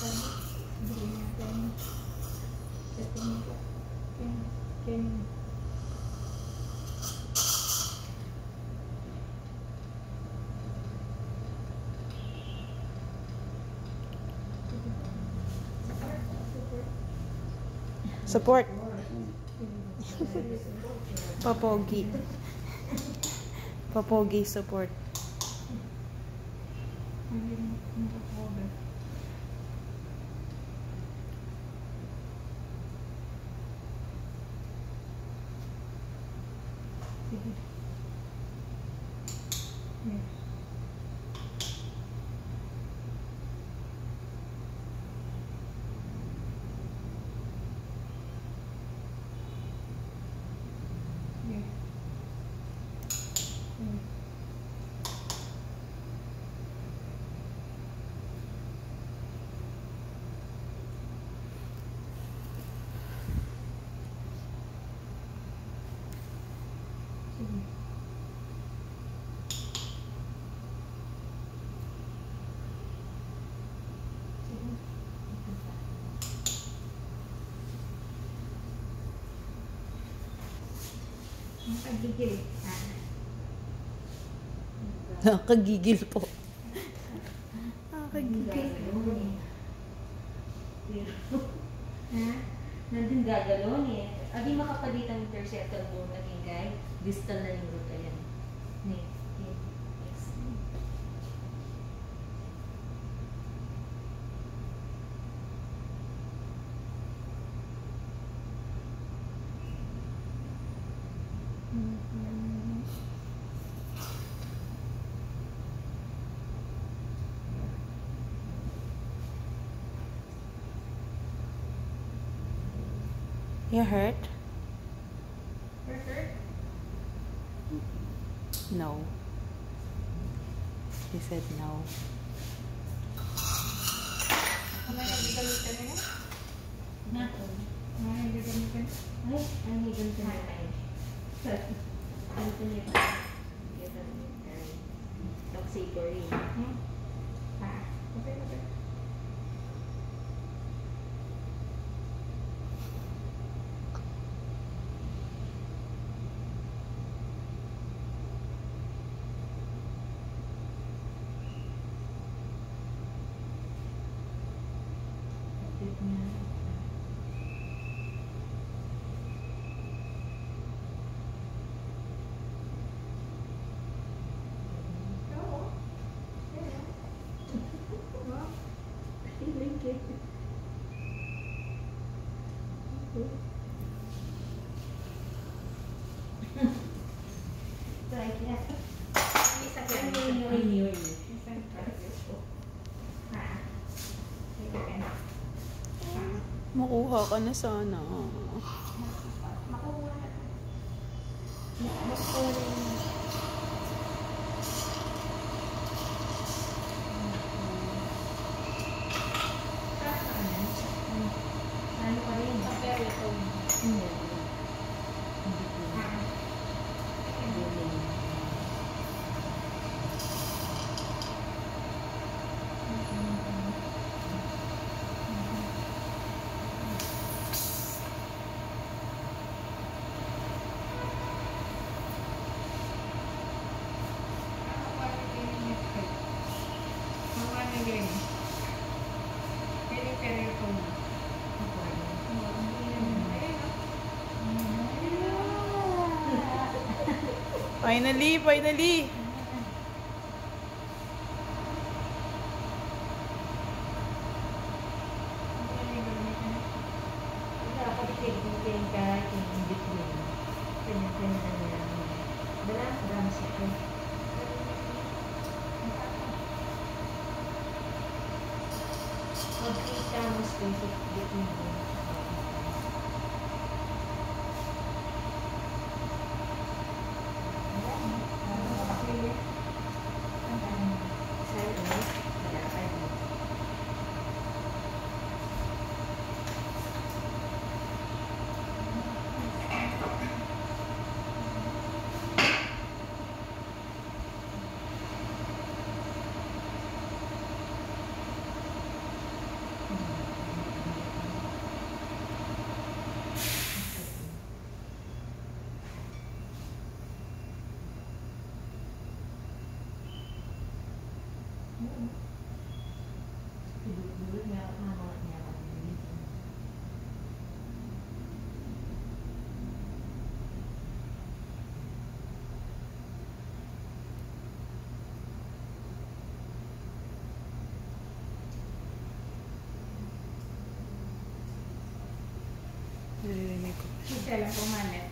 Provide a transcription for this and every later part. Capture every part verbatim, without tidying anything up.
Support. Papogi. Papogi support. Nakagigil. Nakagigil po. Nakagigil. Ha? Nandun gagalon eh. Adi makapalit ang interceptor mo naging guy. Distal na yung root. Ayan. Ne. Yes. You hurt? Hurt, hurt? No. He said no. Ano yung gagamitan na yan? Nato. Ano yung gagamitan? Ay, ano yung gagamitan na tayo? Ano ito niya pa? Toxicity. Hmm? Ah, okay, okay. Makuha ka na sana. Makuha na. Makuha na. Ano pa rin? Pero ito. Hindi. Finally, finally. Isa lang pumalit.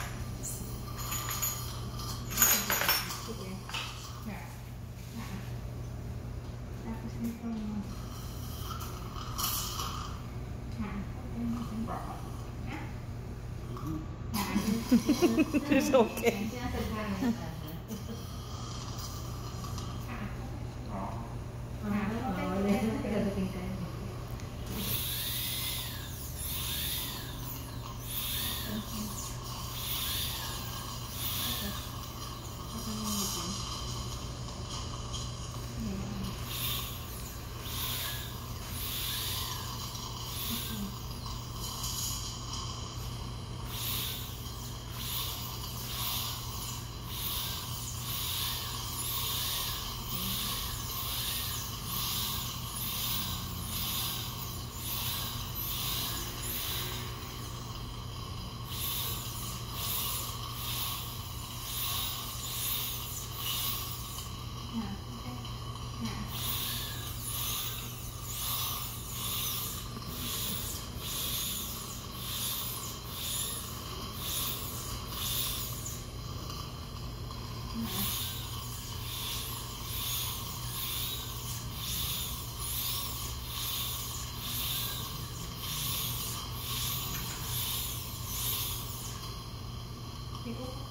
Sige. Ha. Ha. Tapos nito mo. Ha. Ha. Ha. It's okay. Sinasadhan mo na. People